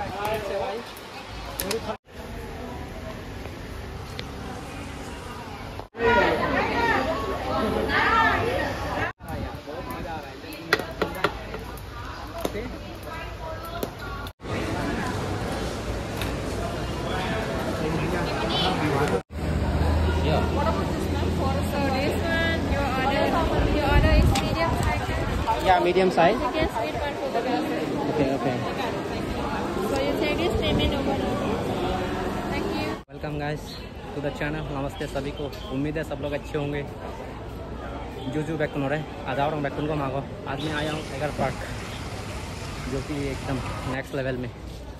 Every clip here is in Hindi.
Yeah, medium size. You can split one for the girls. Okay, okay. So you take this payment over. Thank you. Welcome guys to the channel. नमस्ते सभी को। उम्मीद है सब लोग अच्छे होंगे। जो बैकुन हो रहे हैं, आ जाओ बैकुन को मांगो। आज मैं आया हूँ टाइगर पार्क, जो कि एकदम नेक्स्ट लेवल में।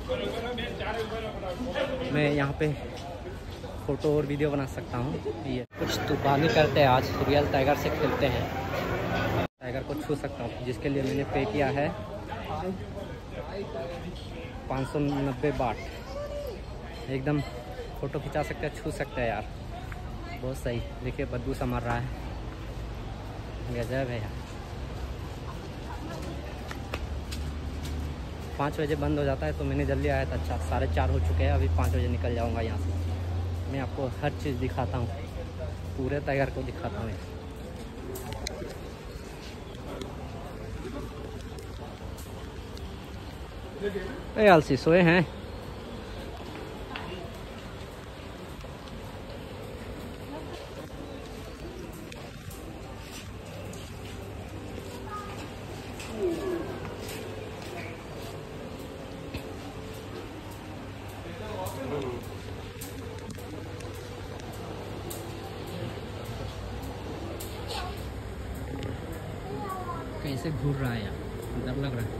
मैं यहाँ पे फ़ोटो और वीडियो बना सकता हूँ। ये कुछ तूफानी करते हैं आज, रियल टाइगर से खेलते हैं। टाइगर को छू सकता हूँ, जिसके लिए मैंने पे किया है 590 बाट। एकदम फ़ोटो खिंचा सकते हैं, छू सकते हैं यार, बहुत सही। देखिए बदबू सा मार रहा है, गजब है यार। 5 बजे बंद हो जाता है, तो मैंने जल्दी आया था। अच्छा 4:30 हो चुके हैं, अभी 5 बजे निकल जाऊंगा यहाँ से। मैं आपको हर चीज़ दिखाता हूँ, पूरे टाइगर को दिखाता हूँ। ए आलसी सोए हैं। कैसे घूर रहा है यार, डर लग रहा है।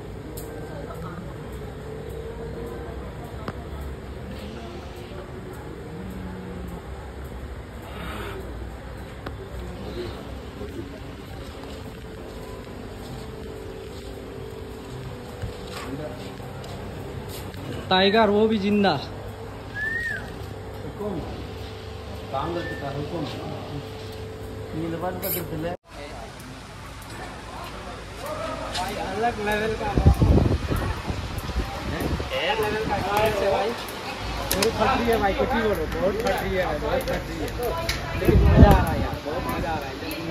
टाइगर वो भी जिंदा। अलग लेवल का भाई, बहुत फट रही है भाई, कुछ ही बोलो, बहुत फट रही है, बहुत फट रही है, लेकिन मजा आ रहा है यार, बहुत मजा आ रहा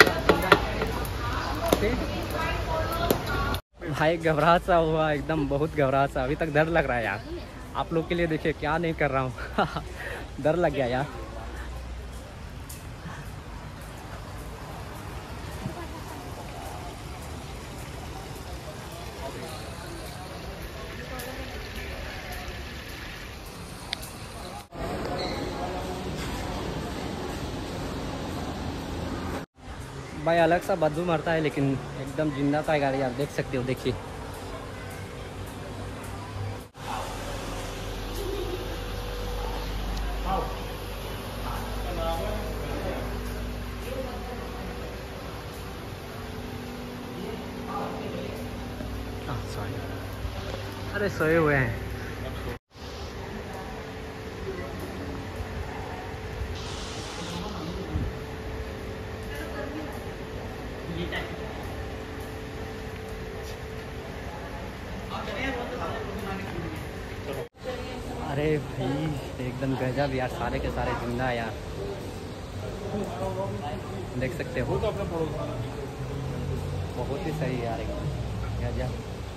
है। भाई घबराहट सा हुआ एकदम, बहुत घबराहट सा। अभी तक डर लग रहा है यार। आप लोग के लिए देखिए क्या नहीं कर रहा हूँ। डर लग गया यार। भाई अलग सा बदबू मरता है, लेकिन एकदम जिंदा टाइगर यार, देख सकते हो। देखिए अरे सोए हुए हैं। अरे भाई एकदम गजब यार, सारे के सारे जिंदा है यार, देख सकते हो। बहुत ही सही यार, एकदम गजब।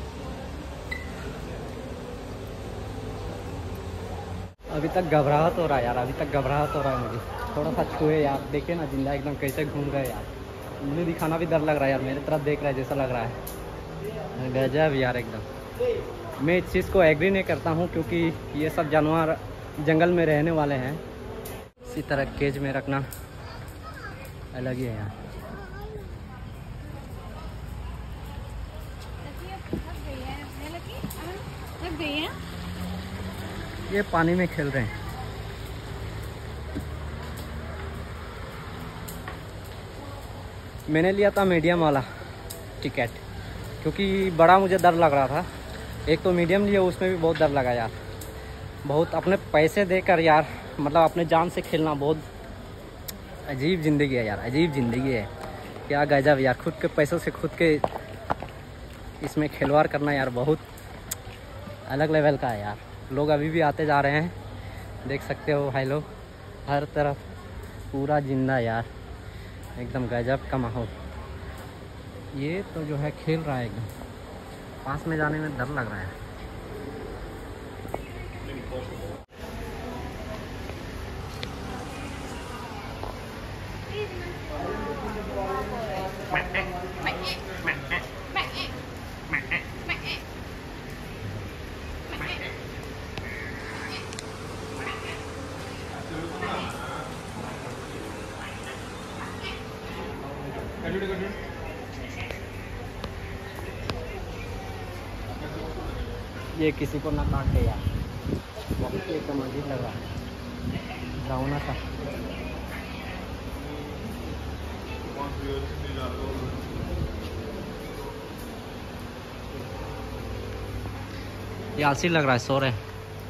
अभी तक घबराहट हो रहा है यार, अभी तक घबराहट हो रहा है मुझे। थोड़ा सा छुए यार, देखे ना जिंदा एकदम कैसे घूम रहे यार। मुझे दिखाना भी डर लग रहा है यार, मेरे तरफ देख रहा है जैसा लग रहा है। गजब यार एकदम। मैं इस चीज़ को एग्री नहीं करता हूँ, क्योंकि ये सब जानवर जंगल में रहने वाले हैं। इसी तरह केज में रखना अलग ही है यार। ये पानी में खेल रहे हैं। मैंने लिया था मीडियम वाला टिकट, क्योंकि बड़ा मुझे डर लग रहा था। एक तो मीडियम लिया, उसमें भी बहुत डर लगा यार। बहुत अपने पैसे देकर यार, मतलब अपने जान से खेलना बहुत अजीब ज़िंदगी है यार, अजीब ज़िंदगी है। क्या गजब यार, खुद के पैसों से खुद के इसमें खिलवाड़ करना यार, बहुत अलग लेवल का है यार। लोग अभी भी आते जा रहे हैं, देख सकते हो भाई लोग, हर तरफ पूरा जिंदा यार, एकदम गजब का माहौल। ये तो जो है खेल रहा है, एकदम पास में जाने में डर लग रहा है। ये किसी को ना काट दे यार, बहुत ही एकदम अजीब लग रहा है, जाऊना सा। ये आलसी लग रहा है, सो रहे हैं।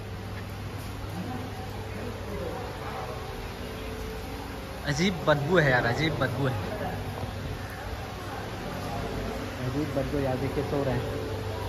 अजीब बदबू है यार, अजीब बदबू है, अजीब बदबू यार, देखिए सो रहे हैं।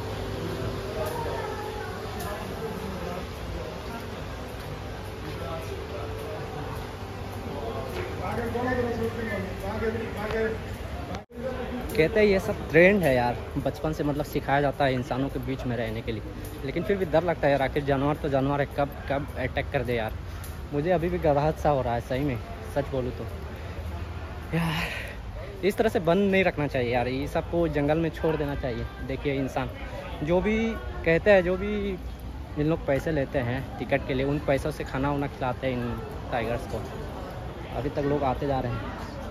कहते हैं ये सब ट्रेंड है यार, बचपन से मतलब सिखाया जाता है इंसानों के बीच में रहने के लिए, लेकिन फिर भी डर लगता है यार, आखिर जानवर तो जानवर है, कब कब अटैक कर दे यार। मुझे अभी भी घबराहट सा हो रहा है सही में, सच बोलूँ तो यार। इस तरह से बंद नहीं रखना चाहिए यार, ये सबको जंगल में छोड़ देना चाहिए। देखिए इंसान जो भी कहते हैं, जो भी इन लोग पैसे लेते हैं टिकट के लिए, उन पैसों से खाना वाना खिलाते हैं इन टाइगर्स को। अभी तक लोग आते जा रहे हैं।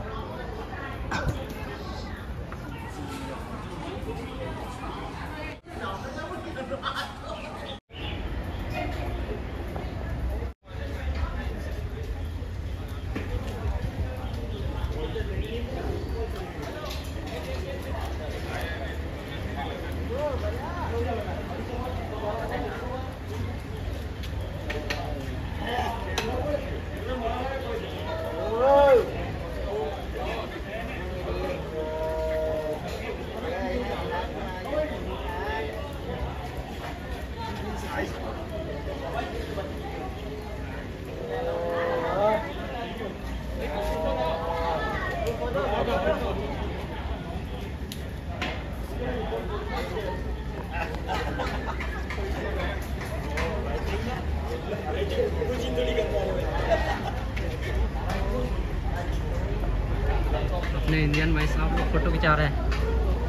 अपने इंडियन भाई साहब लोग फोटो खिंचा रहे हैं।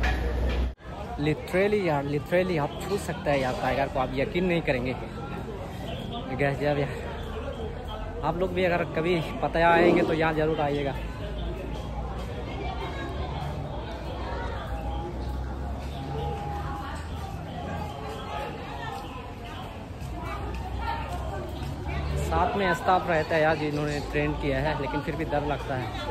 लिटरली यार, लिटरली आप छू सकते हैं यार टाइगर को, आप यकीन नहीं करेंगे। गजब यार, आप लोग भी अगर कभी पता आएंगे तो यहाँ ज़रूर आइएगा। साथ में स्टाफ रहता है यार जिन्होंने ट्रेन किया है, लेकिन फिर भी डर लगता है।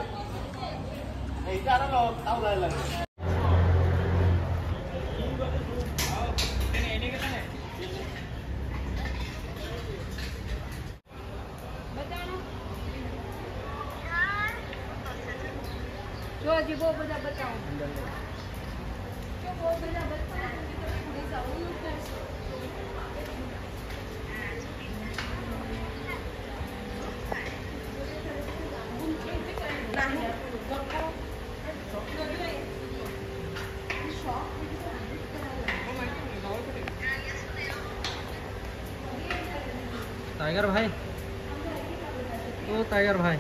टाइगर भाई, ओ टाइगर भाई,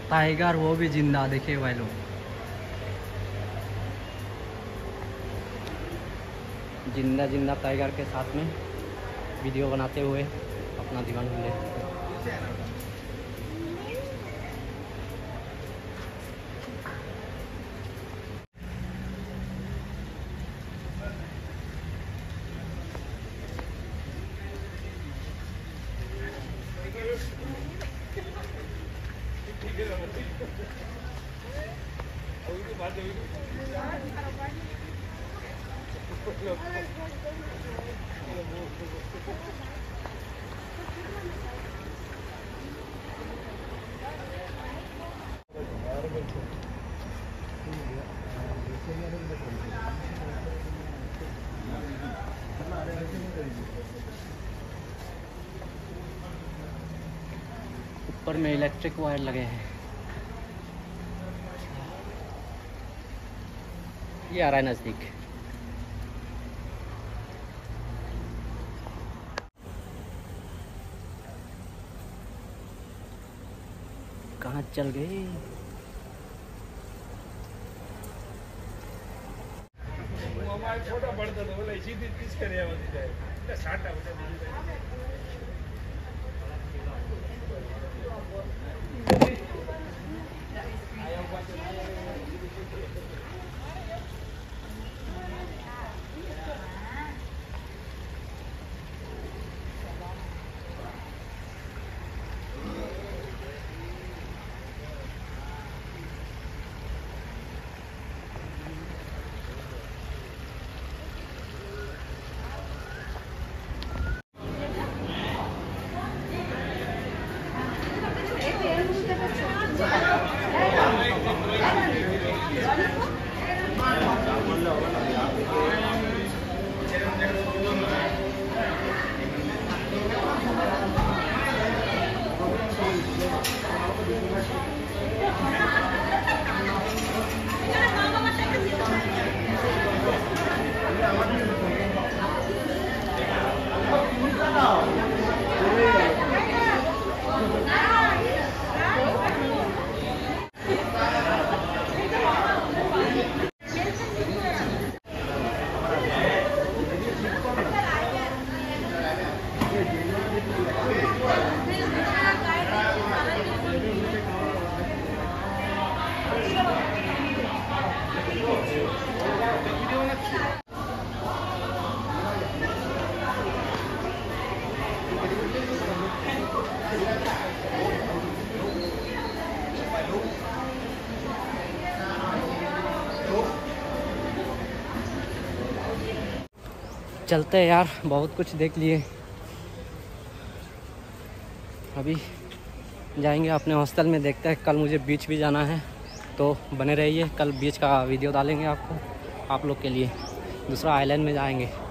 टाइगर वो भी जिंदा, देखिए भाई लोग, जिंदा जिंदा टाइगर के साथ में वीडियो बनाते हुए अपना जीवन ले। ऊपर में इलेक्ट्रिक वायर लगे हैं। ये आ रहा है नज़दीक। कहाँ चल गए? छोटा पड़ता तो बोला इसी दिन 30 करे आवाज जाए 60 चलते हैं यार, बहुत कुछ देख लिए। अभी जाएंगे अपने हॉस्टल में, देखते हैं। कल मुझे बीच भी जाना है, तो बने रहिए। कल बीच का वीडियो डालेंगे आपको, आप लोग के लिए। दूसरा आइलैंड में जाएंगे।